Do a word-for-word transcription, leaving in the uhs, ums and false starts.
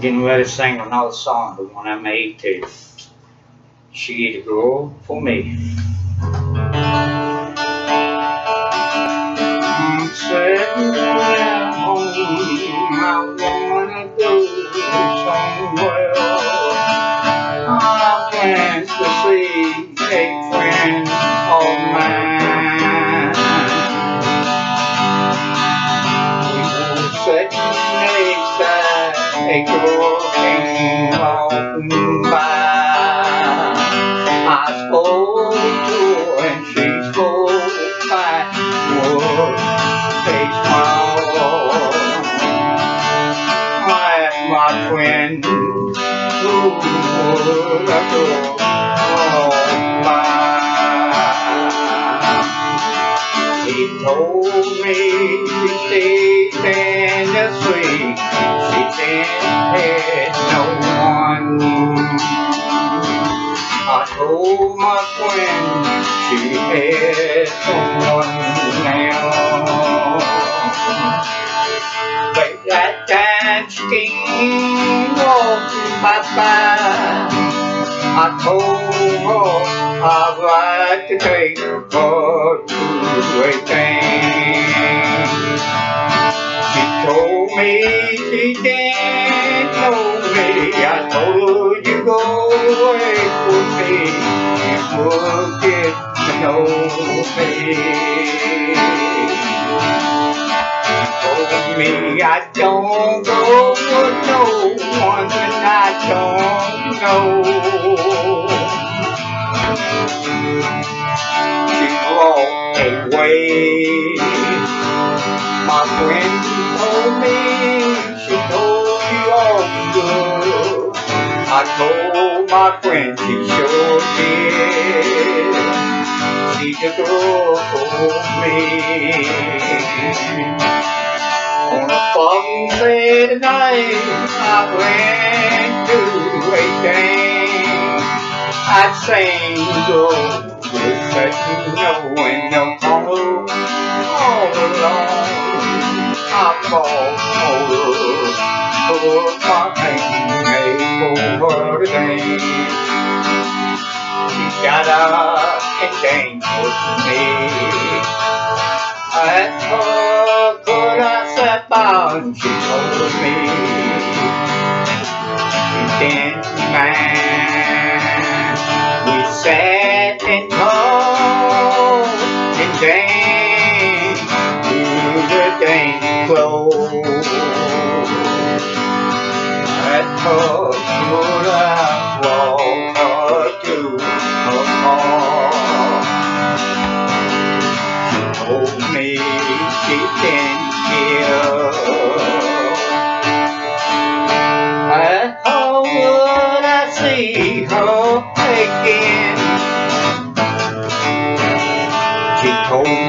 getting ready to sing another song, the one I made to She the Girl for Me. I'm sitting at home, I wanna go somewhere. I went to see a friend of mine. We were sitting next to a girl came walking by. I spoke to her and she spoke back. Would they smile at my friend who would a girl walk by? He told me to stay in the street. She didn't have no one. I told my friend she had someone now. But that time she came walking by by, I told her I'd like to take her to a thing. She told me she didn't know me. I told her you go away with me, you would get to know me. She told me I don't go with no one that I don't know. She walked away. My friend told me she told you all good. I told my friend she sure did. She's a girl for me. On a foggy Saturday night, I went to a game. I sang go with such knowing no tomorrow all alone. I fall over, put my pain over the day. She got up and danced with me. I asked her, could I sit down? She told me she didn't mind. We sat and talked and danced through the dance clothes. At her, could I walk her to her car? She told me she didn't care. At her, would I see her again? She told